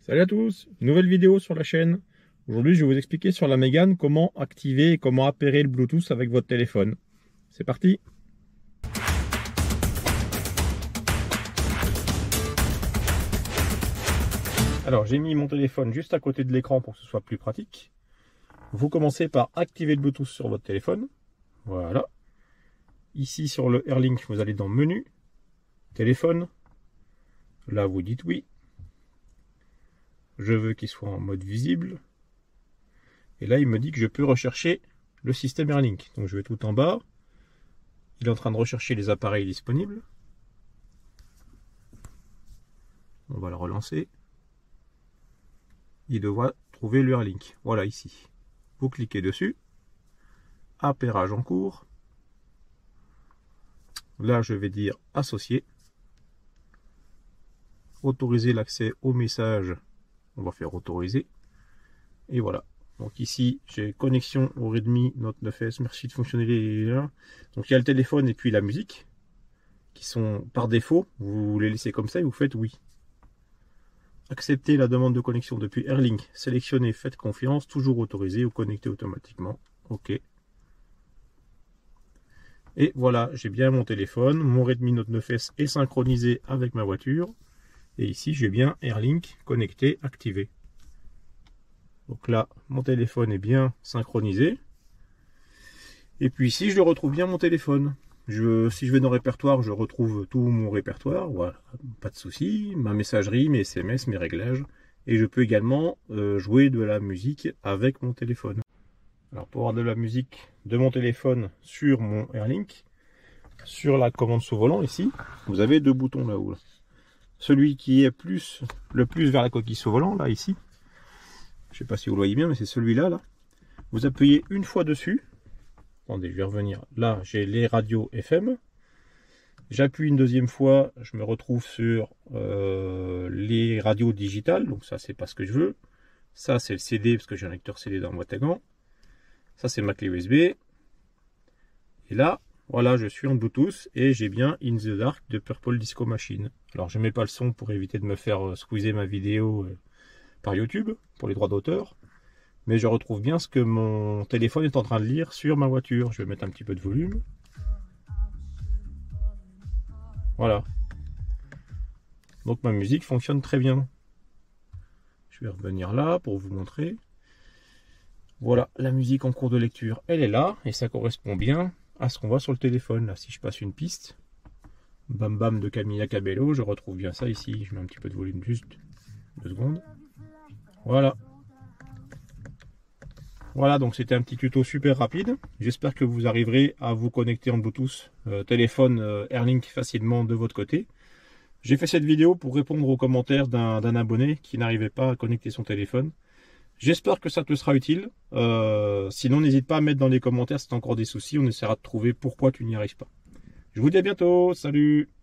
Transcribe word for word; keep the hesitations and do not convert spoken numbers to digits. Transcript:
Salut à tous, nouvelle vidéo sur la chaîne. Aujourd'hui je vais vous expliquer sur la Mégane comment activer et comment appairer le Bluetooth avec votre téléphone. C'est parti. Alors j'ai mis mon téléphone juste à côté de l'écran pour que ce soit plus pratique. Vous commencez par activer le Bluetooth sur votre téléphone. Voilà. Ici sur le Airlink, vous allez dans Menu, Téléphone. Là vous dites oui. Je veux qu'il soit en mode visible. Et là, il me dit que je peux rechercher le système Airlink. Donc je vais tout en bas. Il est en train de rechercher les appareils disponibles. On va le relancer. Il devra trouver le Airlink. Voilà, ici. Vous cliquez dessus. Appairage en cours. Là, je vais dire associer. Autoriser l'accès au message. On va faire autoriser. Et voilà. Donc ici, j'ai connexion au Redmi Note neuf S. Merci de fonctionner. Donc il y a le téléphone et puis la musique. Qui sont par défaut. Vous les laissez comme ça et vous faites oui. Accepter la demande de connexion depuis Airlink. Sélectionnez, faites confiance. Toujours autorisé ou connecté automatiquement. OK. Et voilà, j'ai bien mon téléphone. Mon Redmi Note neuf S est synchronisé avec ma voiture. Et ici, j'ai bien Airlink connecté, activé. Donc là, mon téléphone est bien synchronisé. Et puis ici, je retrouve bien mon téléphone. Je, si je vais dans répertoire, je retrouve tout mon répertoire. Voilà, pas de souci. Ma messagerie, mes S M S, mes réglages. Et je peux également euh, jouer de la musique avec mon téléphone. Alors pour avoir de la musique de mon téléphone sur mon Airlink, sur la commande sous volant ici, vous avez deux boutons là-haut. Là. Celui qui est plus le plus vers la coquille sous volant, là, ici. Je ne sais pas si vous le voyez bien, mais c'est celui-là, là. Vous appuyez une fois dessus. Attendez, je vais revenir. Là, j'ai les radios F M. J'appuie une deuxième fois, je me retrouve sur euh, les radios digitales. Donc ça, c'est pas ce que je veux. Ça, c'est le C D, parce que j'ai un lecteur C D dans la boîte à gants. Ça, c'est ma clé U S B. Et là, voilà, je suis en Bluetooth et j'ai bien In the Dark de Purple Disco Machine. Alors, je ne mets pas le son pour éviter de me faire squeezer ma vidéo par YouTube pour les droits d'auteur. Mais je retrouve bien ce que mon téléphone est en train de lire sur ma voiture. Je vais mettre un petit peu de volume. Voilà. Donc, ma musique fonctionne très bien. Je vais revenir là pour vous montrer. Voilà, la musique en cours de lecture, elle est là. Et ça correspond bien à ce qu'on voit sur le téléphone. Là, si je passe une piste, Bam Bam de Camila Cabello, je retrouve bien ça ici. Je mets un petit peu de volume, juste deux secondes. Voilà. Voilà, donc c'était un petit tuto super rapide. J'espère que vous arriverez à vous connecter en Bluetooth euh, téléphone euh, Airlink facilement de votre côté. J'ai fait cette vidéo pour répondre aux commentaires d'un d'un abonné qui n'arrivait pas à connecter son téléphone. J'espère que ça te sera utile. Euh, sinon, n'hésite pas à mettre dans les commentaires si tu as encore des soucis. On essaiera de trouver pourquoi tu n'y arrives pas. Je vous dis à bientôt. Salut!